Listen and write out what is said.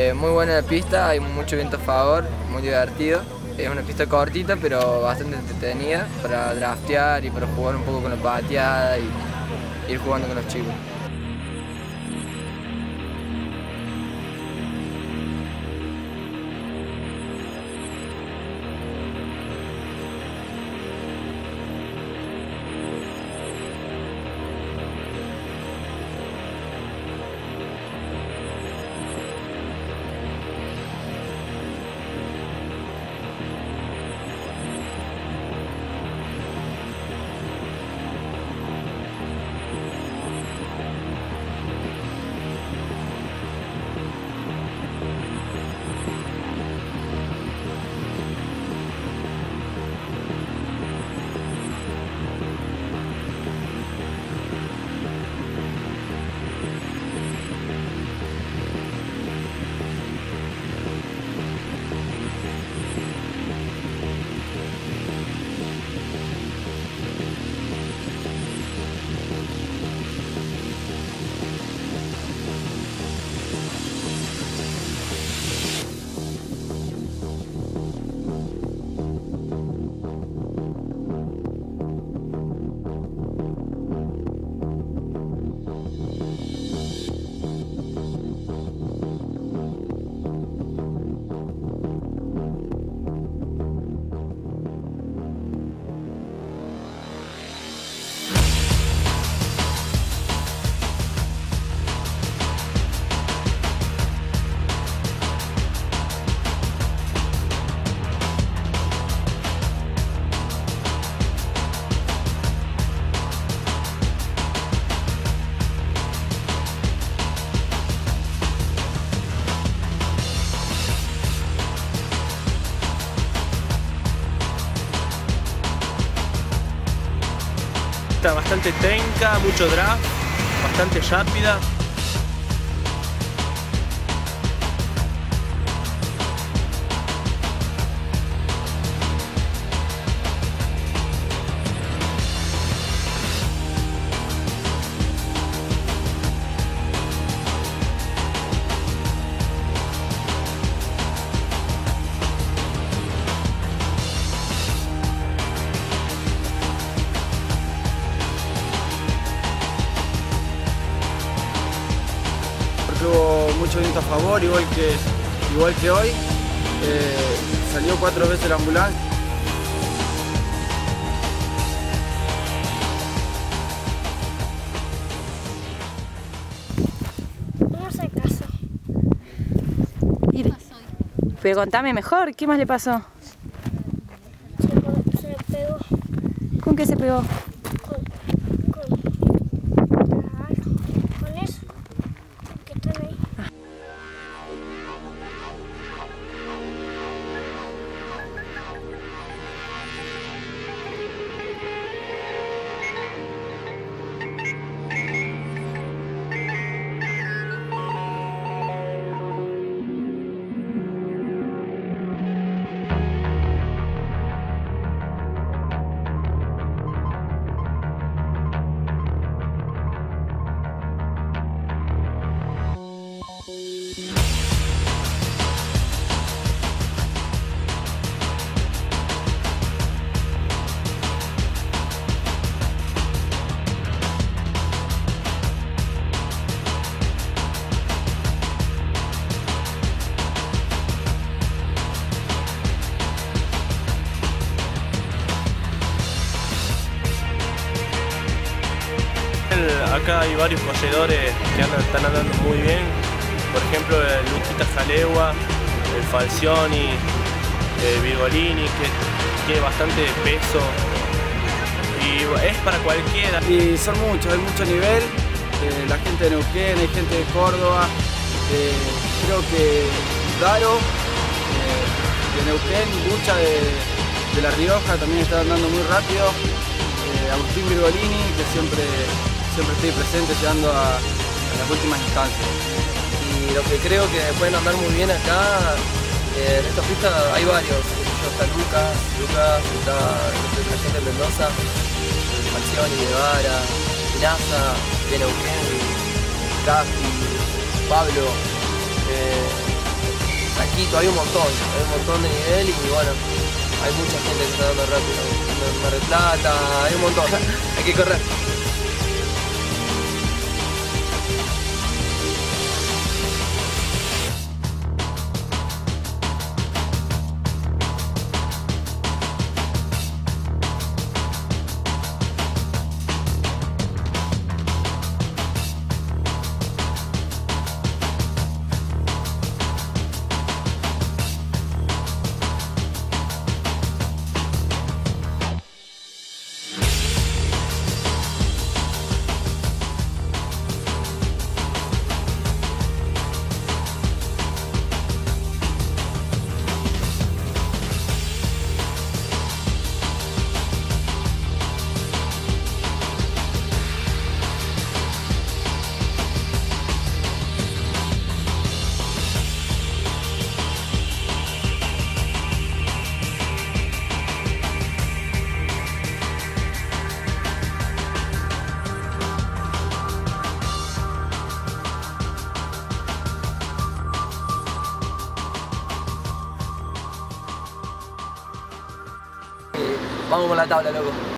Muy buena la pista, hay mucho viento a favor, muy divertido. Es una pista cortita pero bastante entretenida para draftear y para jugar un poco con la pateada y ir jugando con los chicos. Bastante técnica, mucho draft, bastante rápida. Hubo mucho viento a favor, igual que hoy. Salió 4 veces la ambulancia. No sé caso. Pero contame mejor, ¿qué más le pasó? Se pegó ¿Con qué se pegó? con eso que están ahí. Acá hay varios corredores que están andando muy bien, por ejemplo el Luquita Jalegua, el Falcioni, el Virgolini, que tiene bastante peso y es para cualquiera. Y son muchos, hay mucho nivel, la gente de Neuquén, hay gente de Córdoba, creo que Daro de Neuquén, Lucha de La Rioja también está andando muy rápido, Agustín Virgolini, que siempre estoy presente llegando a las últimas instancias. Y lo que creo que pueden andar muy bien acá, en esta pista hay varios. Está Lucas, está la gente de Mendoza, Falcioni, Guevara, Pinaza, de Neuquén, Casti, Pablo. poquito, hay un montón de nivel y bueno, hay mucha gente que está dando rápido. Mar del Plata, hay un montón, hay que correr. Vamos con la tabla, loco.